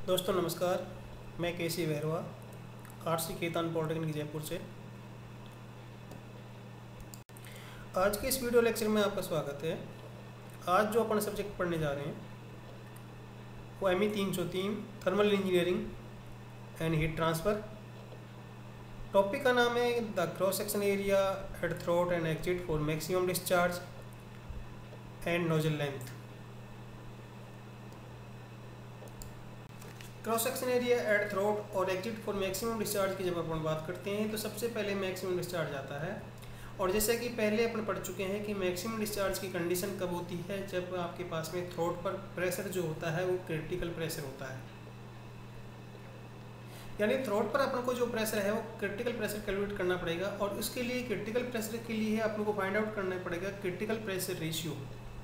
दोस्तों नमस्कार। मैं KC Bairwa RC Ketan polytechnic Jaipur से। आज के इस वीडियो लेक्चर में आपका स्वागत है। आज जो अपन सब्जेक्ट पढ़ने जा रहे हैं वो ME 303 thermal engineering and heat transfer. Topic का नाम है the cross section area at throat and exit for maximum discharge and nozzle length. Cross section area at throat और एग्जिट फॉर मैक्सिमम डिस्चार्ज की जब अपन बात करते हैं तो सबसे पहले मैक्सिमम डिस्चार्ज आता है। और जैसे कि पहले अपन पढ़ चुके हैं कि मैक्सिमम डिस्चार्ज की कंडीशन कब होती है, जब आपके पास में थ्रोट पर प्रेशर जो होता है वो क्रिटिकल प्रेशर होता है। यानी थ्रोट पर अपन को जो प्रेशर है वो क्रिटिकल प्रेशर कैलकुलेट करना पड़ेगा और उसके लिए क्रिटिकल प्रेशर के लिए अपन को फाइंड आउट करना पड़ेगा क्रिटिकल प्रेशर रेशियो।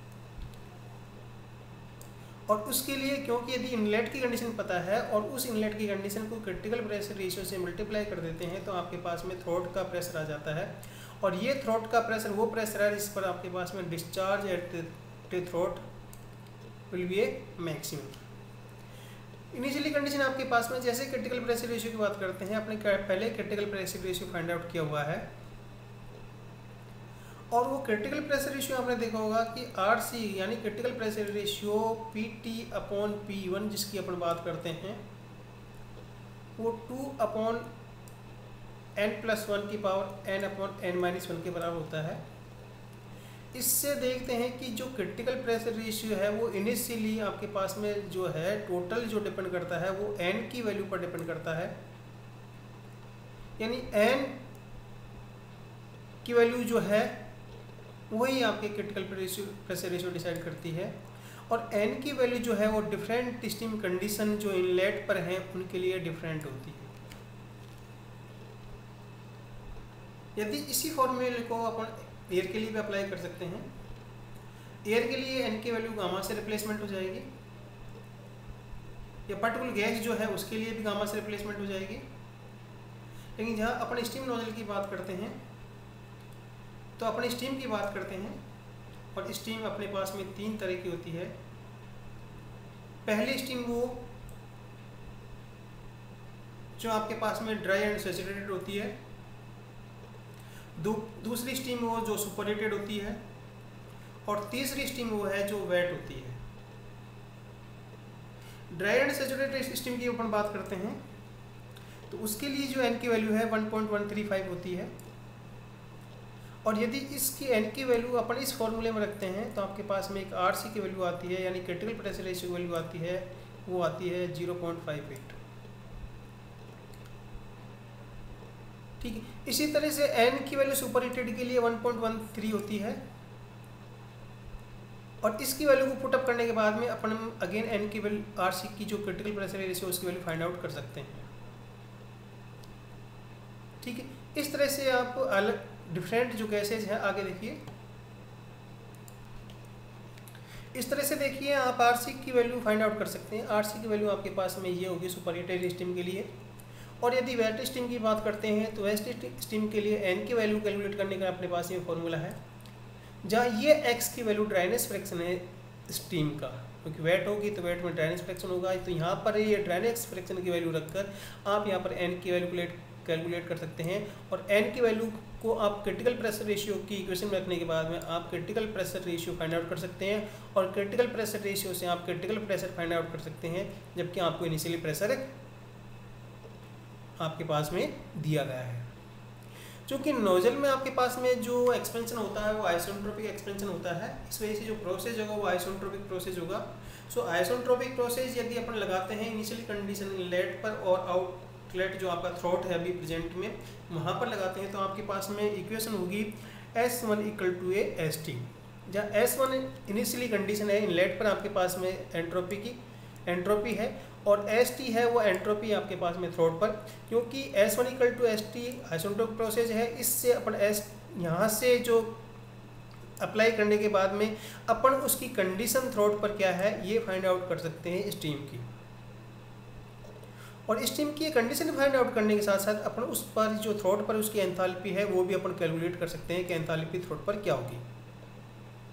और उसके लिए क्योंकि यदि इनलेट की कंडीशन पता है और उस इनलेट की कंडीशन को क्रिटिकल प्रेशर रेशियो से मल्टीप्लाई कर देते हैं तो आपके पास में थ्रोट का प्रेशर आ जाता है। और ये थ्रोट का प्रेशर वो प्रेशर है जिस पर आपके पास में discharge at the throat will be a maximum. Initially condition आपके पास में जैसे क्रिटिकल प्रेशर रेशियो की बात करते हैं, आपने पहले critical pressure ratio find out किया हुआ है और वो क्रिटिकल प्रेशर रेशियो आपने देखा होगा कि RC यानी क्रिटिकल प्रेशर रेशियो PT/P1 जिसकी अपन बात करते हैं वो 2/n+1 की पावर n/n-1 के बराबर होता है। इससे देखते हैं कि जो क्रिटिकल प्रेशर रेशियो है वो इनिशियली आपके पास में जो है टोटल जो डिपेंड करता है वो n की वैल्यू पर डिपेंड करता है। यानी n की वैल्यू जो है वही आपके क्रिटिकल प्रेशर रेशियो डिसाइड करती है। और n की वैल्यू जो है वो डिफरेंट स्टीम कंडीशन जो इनलेट पर हैं उनके लिए डिफरेंट होती है। यदि इसी फॉर्मूले को अपन एयर के लिए भी अप्लाई कर सकते हैं। एयर के लिए n की वैल्यू गामा से रिप्लेसमेंट हो जाएगी या पर्टिकुलर गैस जो है उसके लिए भी गामा से रिप्लेसमेंट हो जाएगी। लेकिन जहाँ अपन स्टीम नोजल की बात करते हैं तो अपने स्टीम की बात करते हैं और स्टीम अपने पास में 3 तरह की होती है। पहली स्टीम वो जो आपके पास में ड्राई एंड सैचुरेटेड होती है। दूसरी स्टीम वो जो सुपरहीटेड होती है और तीसरी स्टीम वो है जो वेट होती है। ड्राई एंड सैचुरेटेड स्टीम की अपन बात करते हैं तो उसके लिए जो n की वैल्यू है 1.135 होती है। और यदि इसकी n की वैल्यू अपन इस फॉर्मूले में रखते हैं तो आपके पास में एक RC की वैल्यू आती है यानी क्रिटिकल प्रेशर रेशियो की वैल्यू आती है, वो आती है 0.58। ठीक है। इसी तरह से n की वैल्यू सुपरहीटेड के लिए 1.13 होती है और इसकी वैल्यू को पुटअप करने के बाद में अपन अगेन n की वैल्यू RC की जो क्रिटिकल प्रेशर रेशियो उसकी वैल्यू फाइंड आउट कर सकते हैं। ठीक है। इस तरह से आप अलग डिफरेंट जो गैसेज हैं आगे देखिए। इस तरह से देखिए आप RC की वैल्यू फाइंड आउट कर सकते हैं। RC की वैल्यू आपके पास में ये होगी सुपरहीटेड स्टीम के लिए। और यदि वेट स्टीम की बात करते हैं तो वेट स्टीम के लिए n की वैल्यू कैलकुलेट करने का अपने पास ये फॉर्मूला है, जहाँ ये x की वैल्यू ड्राइनेस फ्रैक्शन है स्टीम का, क्योंकि वेट होगी तो वेट में ड्राइनेस फ्रैक्शन होगा। तो यहाँ पर ये ड्राइनेस फ्रैक्शन की वैल्यू रखकर आप यहाँ पर n की वैल्यू कैलकुलेट कर सकते हैं। और n की वैल्यू को आप क्रिटिकल प्रेशर रेशियो की इक्वेशन में रखने के बाद में आप critical pressure ratio find out कर सकते हैं और क्रिटिकल प्रेशर रेशियो से आप क्रिटिकल प्रेशर फाइंड आउट कर सकते हैं, जबकि आपको इनिशियली प्रेशर आपके पास में दिया गया है। क्योंकि नोजल में आपके पास में जो एक्सपेंशन होता है वो आइसोट्रोपिक एक्सपेंशन होता है, इस वजह से जो प्रोसेस होगा वो आइसोट्रोपिक प्रोसेस होगा। सो आइसोट्रोपिक प्रोसेस यदि अपन लगाते हैं इनिशियली कंडीशन इनलेट पर और आउटलेट जो आपका थ्रोट है अभी प्रेजेंट में वहाँ पर लगाते हैं तो आपके पास में इक्वेशन होगी S1 = a ST, जहाँ S1 इनिशियली कंडीशन है इनलेट पर आपके पास में एंट्रोपी है और ST है वो एंट्रोपी आपके पास में थ्रोट पर। क्योंकि S1 = ST आइसोट्रोपिक प्रोसेस है, इससे अपन यहाँ से जो अप्लाई करने के बाद में अपन उसकी कंडीशन थ्रोट पर क्या है ये फाइंड आउट कर सकते हैं स्टीम की। और स्टीम की कंडीशन फाइंड आउट करने के साथ साथ अपन उस पर जो थ्रोट पर उसकी एंथैल्पी है वो भी अपन कैलकुलेट कर सकते हैं कि एंथैल्पी थ्रोट पर क्या होगी।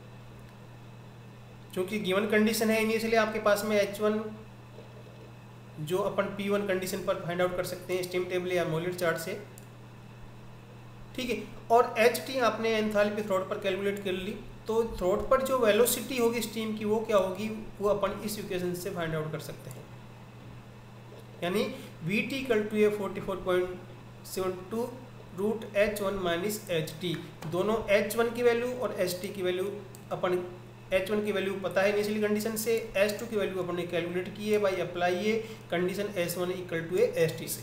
क्योंकि गिवन कंडीशन है इनिशियली आपके पास में H1 जो अपन P1 कंडीशन पर फाइंड आउट कर सकते हैं स्टीम टेबल या मोलिड चार्ट से, ठीक है। और HT आपने एंथैल्पी थ्रोट पर कैलकुलेट कर ली, तो थ्रोट पर जो वेलोसिटी होगी स्टीम की वो क्या होगी, वो अपन इस इक्वेशन से फाइंड आउट कर सकते हैं, यानी VT equal to a 44.72 root H1 minus HT। दोनों H1 की वैल्यू और HT की वैल्यू अपन H1 की वैल्यू पता है इनिशियली कंडीशन से, H2 की वैल्यू अपन ने कैलकुलेट की है बाई अप्लाई ये condition S1 equal to a ST से।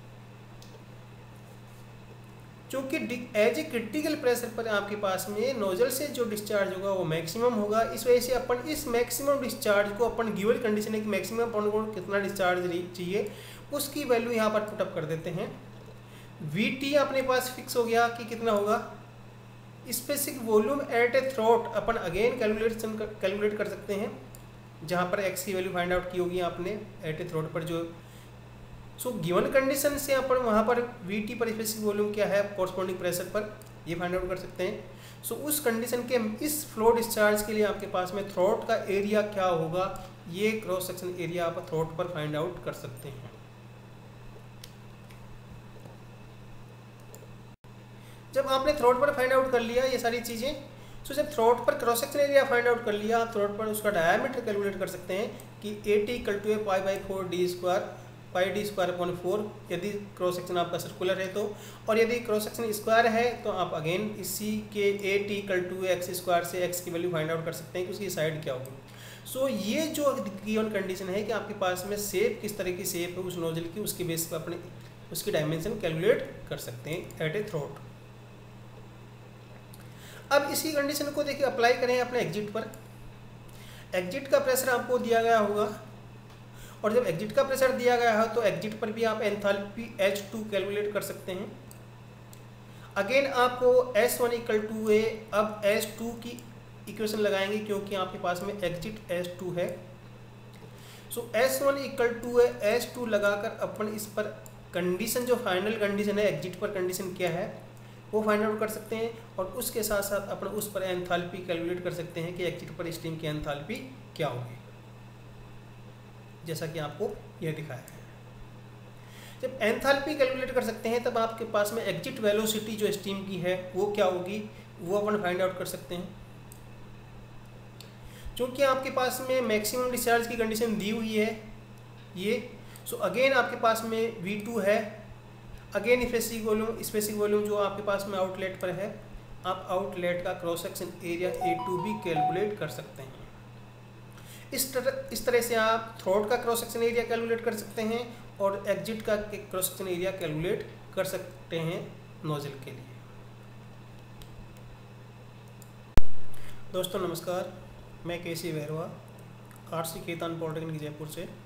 चूंकि एज ए क्रिटिकल प्रेशर पर आपके पास में नोजल से जो डिस्चार्ज होगा वो मैक्सिमम होगा, इस वजह से अपन इस मैक्सिमम डिस्चार्ज को अपन गिवन कंडीशन है कि मैक्सिमम अपन को कितना डिस्चार्ज चाहिए उसकी वैल्यू यहाँ पर पुटअप कर देते हैं। VT अपने पास फिक्स हो गया कि कितना होगा, specific volume at a throat अपन अगेन कैलकुलेट कर सकते हैं, जहाँ पर x की वैल्यू फाइंड आउट की होगी आपने एट ए थ्रोट पर जो। सो गिवन कंडीशन से अपन वहाँ पर VT पर स्पेसिफिक वॉल्यूम क्या है कोरस्पॉन्डिंग प्रेशर पर ये फाइंड आउट कर सकते हैं। सो उस कंडीशन के इस फ्लो डिस्चार्ज के लिए आपके पास में थ्रोट का एरिया क्या होगा, ये क्रॉस सेक्शन एरिया आप थ्रोट पर फाइंड आउट कर सकते हैं। जब आपने थ्रोट पर फाइंड आउट कर लिया ये सारी चीज़ें, सो जब थ्रोट पर cross section area find out कर लिया, आप थ्रोट पर उसका डायमीटर कैलकुलेट कर सकते हैं कि AT equal to a pi by 4 D square, pi D square upon 4 यदि क्रॉस सेक्शन आपका सर्कुलर है तो, और यदि क्रॉस सेक्शन स्क्वायर है तो आप अगेन इसी के AT equal to X square से x की वैल्यू फाइंड आउट कर सकते हैं कि उसकी साइड क्या होगी। सो ये जो गिवन कंडीशन है कि आपके पास में शेप किस तरह की शेप है उस नोजल की, उसके बेस पर अपने उसकी डायमेंशन कैलकुलेट कर सकते हैं एट ए थ्रोट। अब इसी कंडीशन को देखिए अप्लाई करें अपने एग्जिट पर। एग्जिट का प्रेशर आपको दिया गया होगा, और जब एग्जिट का प्रेशर दिया गया है तो एग्जिट पर भी आप एंथैल्पी H2 कैलकुलेट कर सकते हैं। अगेन आपको S1 इक्वल टू ए, अब S2 की इक्वेशन लगाएंगे क्योंकि आपके पास में एग्जिट S2 है। सो S1 equal to A S2 लगाकर अपन इस पर कंडीशन जो फाइनल कंडीशन है एग्जिट पर कंडीशन क्या है वो फाइंड आउट कर सकते हैं, और उसके साथ साथ अपन उस पर एंथैल्पी कैलकुलेट कर सकते हैं कि एग्जिट पर स्टीम की एंथैल्पी क्या होगी, जैसा कि आपको यह दिखाया है। जब एंथैल्पी कैलकुलेट कर सकते हैं तब आपके पास में एग्जिट वेलोसिटी जो स्टीम की है वो क्या होगी वो अपन फाइंड आउट कर सकते हैं। क्योंकि आपके पास में मैक्सिमम डिस्चार्ज की कंडीशन दी हुई है ये, सो अगेन आपके पास में V2 है, अगेन स्पेसिफिक वॉल्यूम जो आपके पास में आउटलेट पर है, आप आउटलेट का क्रॉस सेक्शन एरिया A2 भी कैलकुलेट कर सकते हैं। इस तरह से आप थ्रोट का क्रॉस सेक्शन एरिया कैलकुलेट कर सकते हैं और एग्जिट का क्रॉस सेक्शन एरिया कैलकुलेट कर सकते हैं नोजल के लिए। दोस्तों नमस्कार, मैं KC Bairwa, RC Ketan polytechnic Jaipur से।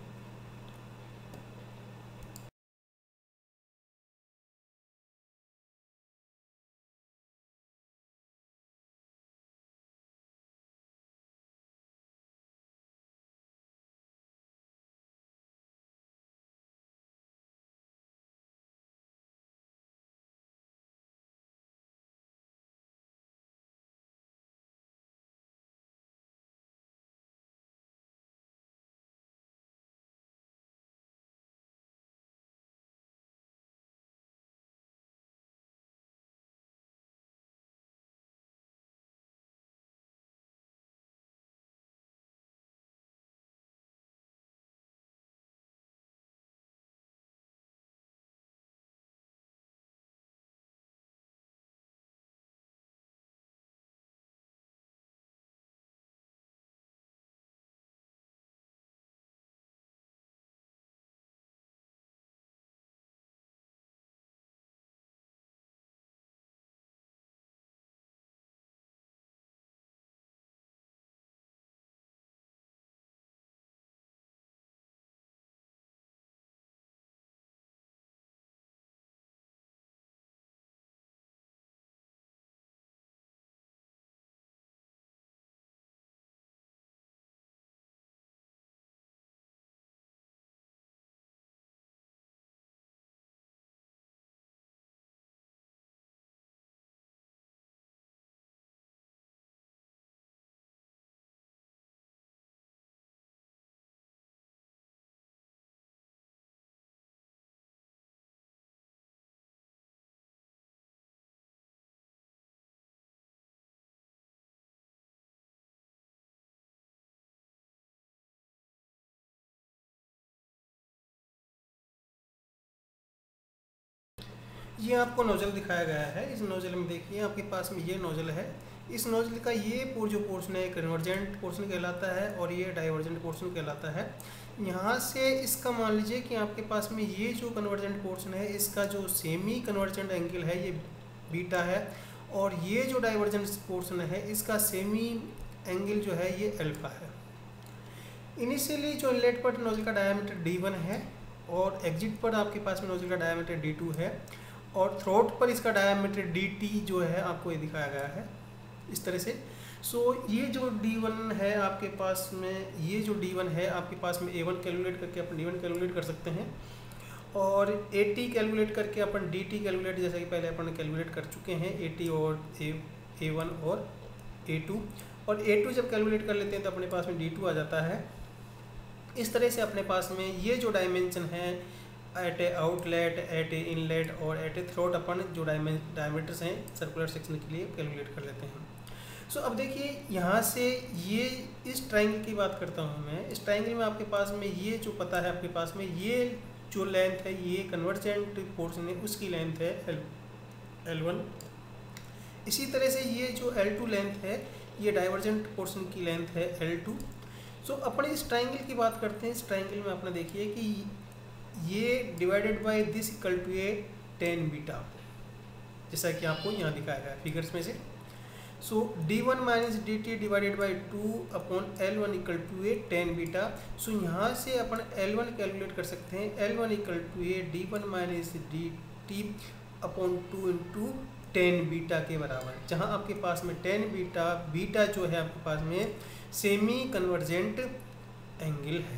ये आपको नोजल दिखाया गया है। इस नोजल में देखिए आपके पास में ये नोजल है। इस नोजल का ये जो पोर्शन है कन्वर्जेंट पोर्शन कहलाता है और ये डाइवर्जेंट पोर्शन कहलाता है। यहाँ से इसका मान लीजिए कि आपके पास में ये जो कन्वर्जेंट पोर्शन है इसका जो सेमी कन्वर्जेंट एंगल है ये बीटा है, और ये जो डाइवर्जेंट पोर्शन है इसका सेमी एंगल जो है ये अल्फा है। इनिशियली जो इनलेट पर नोजल का डायमीटर d1 है और एग्जिट पर आपके पास में नोजल का डायमीटर d2 है, और थ्रोट पर इसका डायमीटर dt जो है आपको ये दिखाया गया है इस तरह से। सो ये जो d1 है आपके पास में, ये जो d1 है आपके पास में a1 कैलकुलेट करके अपन d1 कैलकुलेट कर सकते हैं, और at कैलकुलेट करके अपन dt कैलकुलेट, जैसा कि पहले अपन कैलकुलेट कर चुके हैं at और a1 और a2, और a2 जब कैलकुलेट कर लेते हैं तो अपने पास में d2 आ जाता है। इस तरह से अपने पास में ये जो डायमेंशन है at a outlet, at a inlet और एट ए थ्रोट अपन जो डायमीटर्स हैं सर्कुलर सेक्शन के लिए कैलकुलेट कर लेते हैं। सो अब देखिए यहाँ से ये इस ट्राइंगल की बात करता हूँ मैं। इस ट्राइंगल में आपके पास में ये जो पता है आपके पास में ये जो लेंथ है ये कन्वर्जेंट पोर्शन है उसकी लेंथ है L1। इसी तरह से ये जो L2 लेंथ है ये डाइवर्जेंट पोर्शन की लेंथ है L2। सो अपन इस ट्राइंगल की बात करते हैं। इस ट्राइंगल में अपने देखिए कि ये divided by this equal to a tan beta, जैसा कि आपको यहाँ दिखाया गया है फिगर्स में से। So d1 minus dt divided by 2 upon L1 equal to a tan beta. So यहाँ से अपन L1 कैलकुलेट कर सकते हैं। L1 equal to a d1 minus dt upon 2 into tan beta के बराबर, जहाँ आपके पास में tan बीटा जो है आपके पास में सेमी कन्वर्जेंट एंगल है।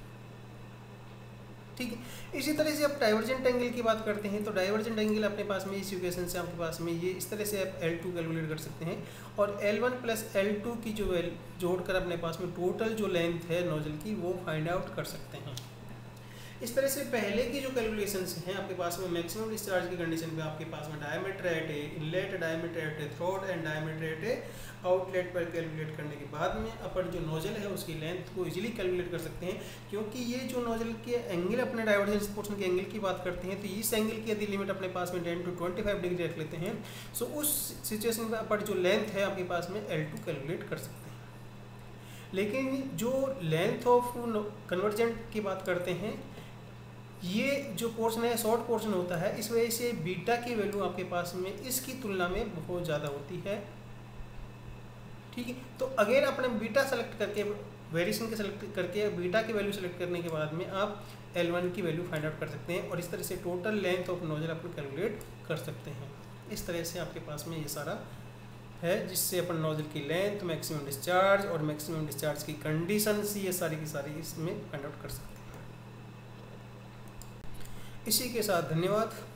ठीक है। इसी तरह से आप डाइवर्जेंट एंगल की बात करते हैं तो डाइवर्जेंट एंगल अपने पास में इस इक्वेशन से आपके पास में ये इस तरह से आप L2 कैलकुलेट कर सकते हैं, और L1 प्लस L2 की जो जोड़कर अपने पास में टोटल जो लेंथ है नोजल की वो फाइंड आउट कर सकते हैं। इस तरह से पहले की जो कैलकुलेशंस हैं आपके पास में मैक्सिमम डिस्चार्ज की कंडीशन पे आपके पास में diameter at a inlet, diameter at a throat and diameter at a outlet पर कैलकुलेट करने के बाद में अपन जो नोजल है उसकी लेंथ को इजीली कैलकुलेट कर सकते हैं। क्योंकि ये जो नोजल के एंगल अपने डाइवर्जेंस पोर्शन के एंगल की बात करते हैं तो इस एंगल की यदि लिमिट अपने पास में 10 to 25 डिग्री रख लेते हैं, सो उस सिचुएशन में अपन जो लेंथ है आपके पास में L2 कैलकुलेट कर सकते हैं। लेकिन जो लेंथ ऑफ कन्वर्जेंट की बात करते हैं, ये जो पोर्शन है शॉर्ट पोर्शन होता है, इस वजह से बीटा की वैल्यू आपके पास में इसकी तुलना में बहुत ज़्यादा होती है। ठीक है। तो अगेन अपने बीटा सेलेक्ट करके वेरिएशन के सेलेक्ट करके बीटा की वैल्यू सेलेक्ट करने के बाद में आप L1 की वैल्यू फाइंड आउट कर सकते हैं, और इस तरह से टोटल लेंथ ऑफ नोजल अपन कैलकुलेट कर सकते हैं। इस तरह से आपके पास में ये सारा है जिससे अपन नोजल की लेंथ, मैक्सिमम डिस्चार्ज और मैक्सिमम डिस्चार्ज की कंडीशंस ये सारी की सारी इसमें फाइंड आउट कर सकते हैं। इसी के साथ धन्यवाद।